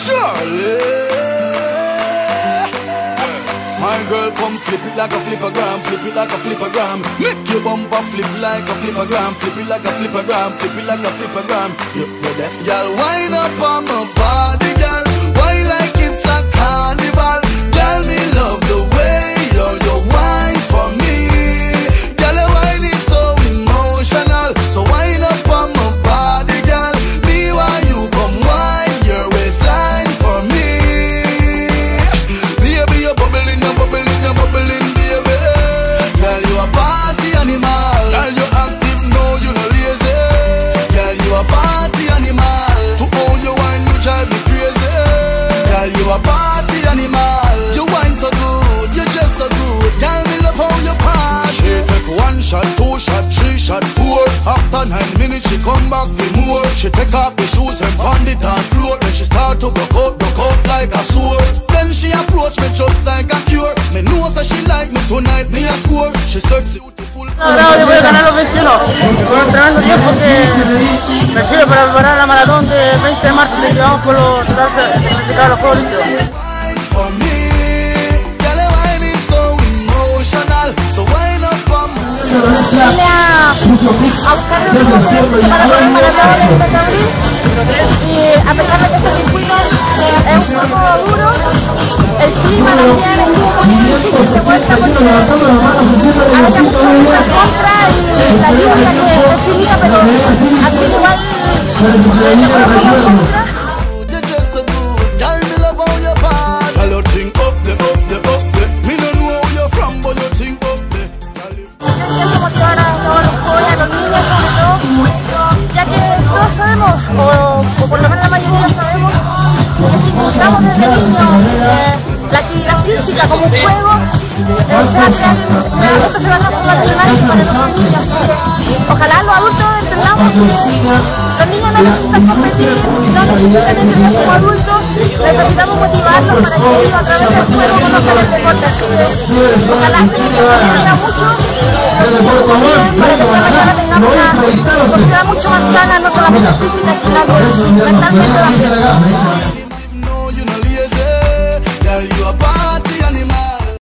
Charlie. My girl, come flip it like a flippergram, flip it like a flippergram. Make your bumper flip like a flippergram, flip it like a flippergram, flip it like a flippergram. You're deaf, girl. Wind up on my body, girl. Why like it's a carnival? Girl, me love the way you wine for me. Girl, your wine is so emotional. So wind up on my body, girl. Me while you come wine your waistline for me. Baby, you're bubbling, baby. Girl, you a party animal. Girl, you active, no, you no lazy. Girl, you a party animal. To own your wine, you drive me crazy. Girl, you a party animal. You wine so good, you just so good. Girl, me love how you party. She take 1 shot, 2 shot, 3 shot, 4. After 9 minutes, she come back for more. She take off the shoes and pound it on floor. Then she start to broke out like a sword. Then she approach me just like a cure. Me know that she like me tonight, me a score. She sexy, beautiful. No, yo voy a ganar los 21. Con un tremendo tiempo que me sirve para preparar la maratón de 20 de marzo y que vamos por los certificados de los Juegos Olímpicos. Vine a buscar el grupo para poder maratón el 20 de abril y a pesar de que este circuito es un poco duro, el clima también estuvo muy difícil de vuelta porque había mucho viento en contra y la lluvia que recibía, pero así igual le fue un contra. Motivar a todos los jóvenes, a los niños sobre todo, ya que todos sabemos, o por lo menos la mayoría sabemos, que si usamos desde niños la actividad física como un juego, realmente se va a transformar en algo para los niños. Ojalá los adultos entendamos que los niños no necesitan competir, no necesitan entrenar como adultos, necesitamos motivarlos para que ellos a través del juego conozcan el deporte. Así que ojalá que los niños tengan mucho, para que esta mañana tengamos una sociedad mucho más sana, no solamente física, sino que mentalmente también.